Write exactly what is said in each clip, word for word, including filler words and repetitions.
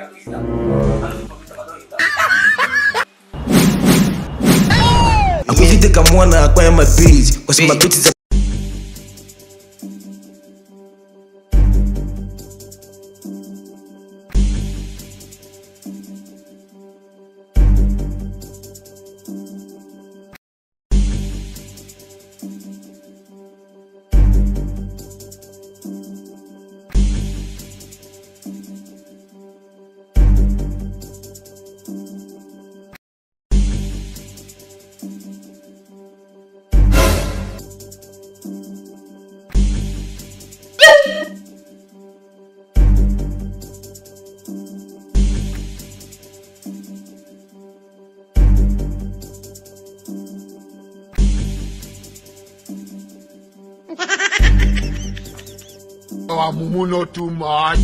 Acredita que a mona acompanha my beat, cause my beat is a Oh, Mumu not too much.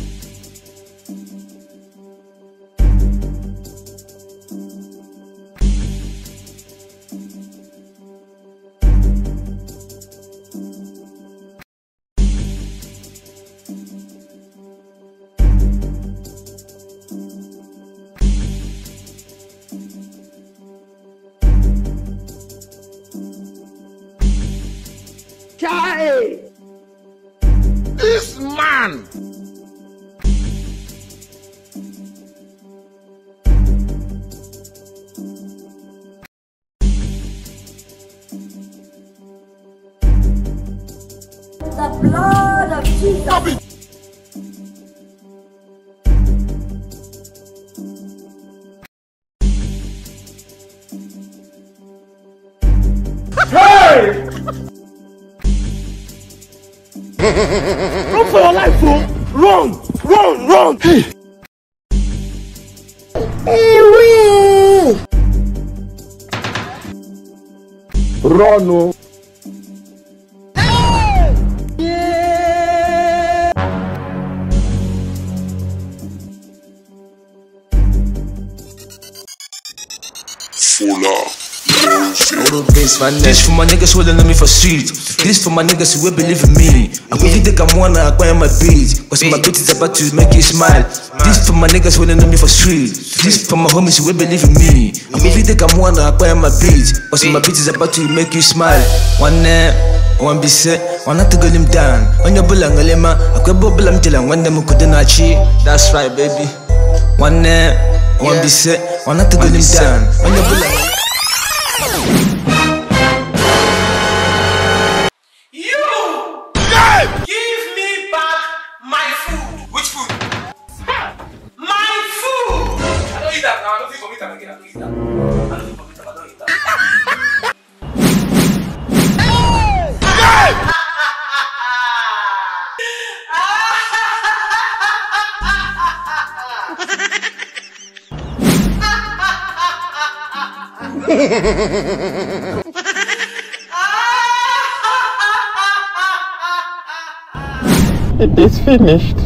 Chai! This man! The blood of Jesus! Stop it! Hey! Run for your life, fool! Run! Run! Run! Hey! Run! No! This for my niggas who don't know me for street. This for my niggas who will believe in me. I'm going to take a one and acquire my beat, cause my beat is about to make you smile. This for my niggas who don't know me for street. This for my homies who will believe in me. I'm going to take a one and acquire my beat, cause my beat is about to make you smile. One night, one be set, one not to go him down. On your bulangalema, I could bubble him till I want them couldn't achieve. That's right, baby. One night, one be set, one not to go him down. On your bulangalema. It is finished.